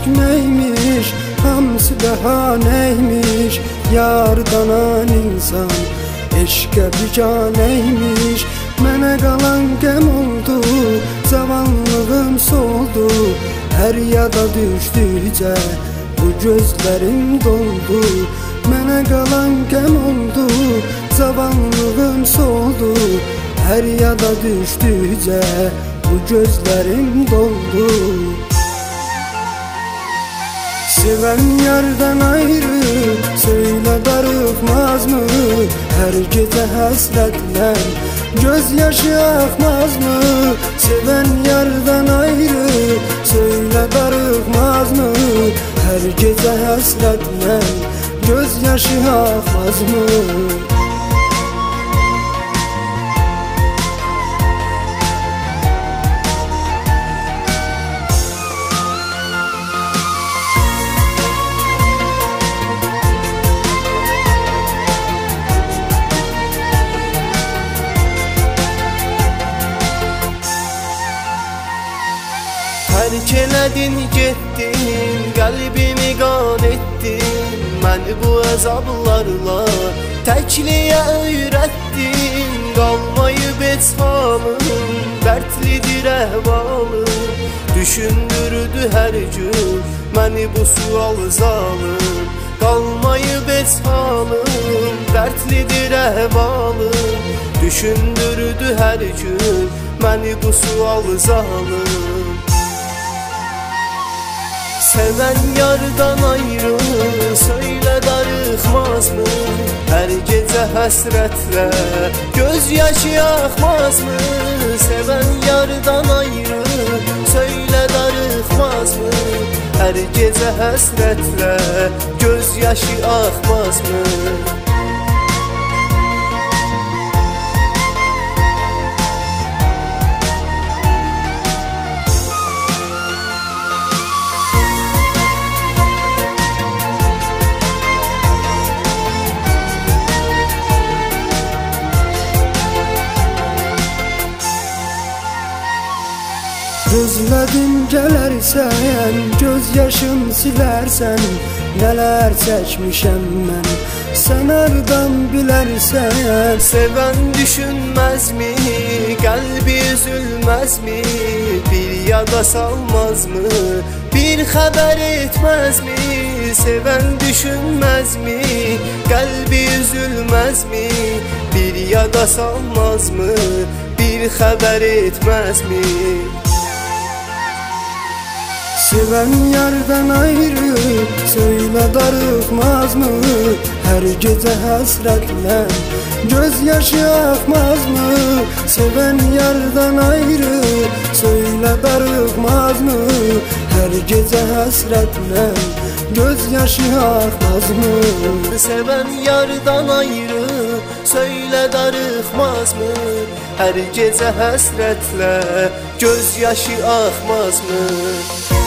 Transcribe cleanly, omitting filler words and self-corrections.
neymiş, hamısı bəhaneymiş. Yardanan insan eşqə biganeymiş. Mənə qalan qəm oldu, cavanlığım soldu. Hər yada düşdükcə bu gözlərim doldu. Mənə qalan qəm oldu, cavanlığım soldu. Hər yada düşdükcə bu gözlərim doldu. Sevən yardan ayrı, söylə darıxmazmı? Hər gecə həsrətlə göz yaşı axmazmı? Sevən yardan ayrı, söylə darıxmazmı? Hər gecə həsrətlə göz yaşı axmazmı? Terk elədin, getdin, qəlbimi qan etdin. Məni bu əzablarla təkliyə öyrətdin. Qalmayıb heç halım, dərdlidir əhvalım. Düşündürdü hər gün məni bu sual zalım. Qalmayıb heç halım, dərdlidir əhvalım. Düşündürdü hər gün məni bu sual zalım. Sevən yardan ayrı, söylə darıxmazmı? Hər gecə həsrətlə göz yaşı axmazmı? Sevən yardan ayrı, söylə darıxmazmı? Hər gecə həsrətlə göz yaşı axmazmı? Gözlədim gələrsən, göz yaşım silərsən. Nələr çəkmişəm mən, sən hardan bilərsən? Sevən düşünməzmi, qəlbi üzülməzmi? Bir yada salmazmı, bir xəbər etməzmi? Sevən düşünməzmi, qəlbi üzülməzmi? Bir yada salmazmı, bir xəbər etməzmi? Sevən yardan ayrı, söylə darıxmazmı? Hər gecə həsrətlə göz yaşı axmazmı? Sevən yardan ayrı, söylə darıxmazmı? Hər gecə həsrətlə göz yaşı axmazmı? Sevən yardan ayrı, söylə darıxmazmı? Hər gecə həsrətlə göz yaşı axmazmı?